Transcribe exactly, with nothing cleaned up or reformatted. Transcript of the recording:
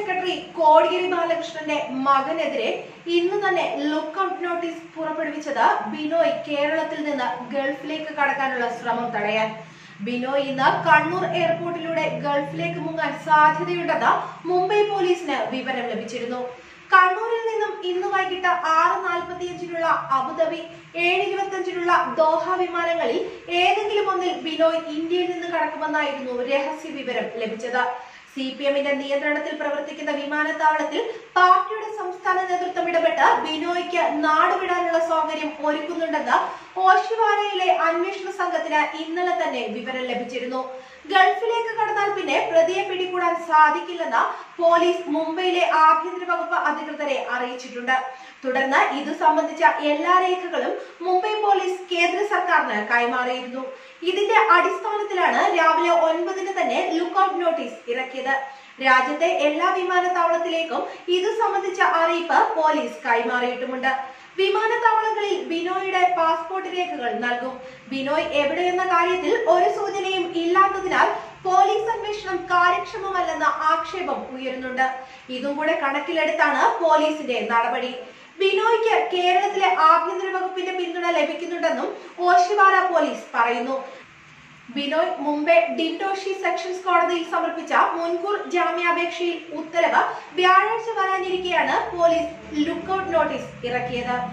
Secretary Kodiyeri ബാലകൃഷ്ണന്റെ മകനെതിരെ ഇന്ന് തന്നെ ലുക്കൌട്ട് നോട്ടീസ് പുറപ്പെടുവിച്ചത് ബിനോയ് കേരളത്തിൽ നിന്ന് ഗൾഫിലേക്ക് കടക്കാനുള്ള ശ്രമം തടയാൻ. ബിനോയ് ഇന്ന് കണ്ണൂർ എയർപോർട്ടിലൂടെ ഗൾഫിലേക്ക് മുങ്ങാൻ സാധ്യതയുണ്ടെന്ന് മുംബൈ പോലീസിന് വിവരം ലഭിച്ചിരുന്നു. കണ്ണൂരിൽ നിന്നും ഇന്ന് വൈകിട്ട് ആറ് നാൽപ്പത്തിയഞ്ചിനുള്ള അബുദാബി, ഏഴ് ഇരുപത്തിയഞ്ചിനുള്ള ദോഹ വിമാനങ്ങളിൽ ഏതെങ്കിലും ഒന്നിൽ ബിനോയ് ഇന്ത്യയിൽ നിന്ന് കടക്കുമെന്നായിരുന്നു രഹസ്യ വിവരം ലഭിച്ചത്. സി പി എമ്മിന്റെ നിയന്ത്രണത്തിൽ പ്രവർത്തിക്കുന്ന വിമാനത്താവളത്തിൽ പാർട്ടിയുടെ സംസ്ഥാന നേതൃത്വം ഇടപെട്ട് ബിനോയ്ക്ക് നാടുവിടാനുള്ള സൗകര്യം ഒരുക്കുന്നുണ്ടെന്ന് ഓഷിവാരയിലെ അന്വേഷണ സംഘത്തിന് ഇന്നലെ തന്നെ വിവരം ലഭിച്ചിരുന്നു. ഗൾഫിലേക്ക് കടന്നാൽ പിന്നെ പ്രതിയെ പിടികൂടാൻ സാധിക്കില്ലെന്ന് പോലീസ് മുംബൈയിലെ ആഭ്യന്തര വകുപ്പ് അധികൃതരെ അറിയിച്ചിട്ടുണ്ട്. തുടർന്ന് ഇത് സംബന്ധിച്ച എല്ലാ രേഖകളും മുംബൈ പോലീസ് കേന്ദ്ര സർക്കാരിന് കൈമാറിയിരുന്നു. ഇതിന്റെ അടിസ്ഥാനത്തിലാണ് രാവിലെ ഒൻപതിന് തന്നെ ലുക്കൌട്ട് നോട്ടീസ് ഇറക്കിയത്. രാജ്യത്തെ എല്ലാ വിമാനത്താവളത്തിലേക്കും ഇത് സംബന്ധിച്ച അറിയിപ്പ് പോലീസ് കൈമാറിയിട്ടുമുണ്ട്. വിമാനത്താവളങ്ങളിൽ ബിനോയുടെ പാസ്പോർട്ട് രേഖകൾ നൽകും. ബിനോയ് എവിടെയെന്ന കാര്യത്തിൽ ഒരു സൂചനയും ഇല്ലാത്തതിനാൽ പോലീസ് അന്വേഷണം കാര്യക്ഷമമല്ലെന്ന ആക്ഷേപം ഉയരുന്നുണ്ട്. ഇതും കൂടെ കണക്കിലെടുത്താണ് പോലീസിന്റെ നടപടി. ബിനോയ്ക്ക് കേരളത്തിലെ ആഭ്യന്തര വകുപ്പിന്റെ പിന്തുണ ലഭിക്കുന്നുണ്ടെന്നും ഓഷിവാര പോലീസ് പറയുന്നു. ബിനോയ് മുംബൈ ഡിൻഡോഷി സെഷൻസ് കോടതിയിൽ സമർപ്പിച്ച മുൻകൂർ ജാമ്യാപേക്ഷയിൽ ഉത്തരവ് വ്യാഴാഴ്ച വരാനിരിക്കെയാണ് പോലീസ് ലുക്കൌട്ട് നോട്ടീസ് ഇറക്കിയത്.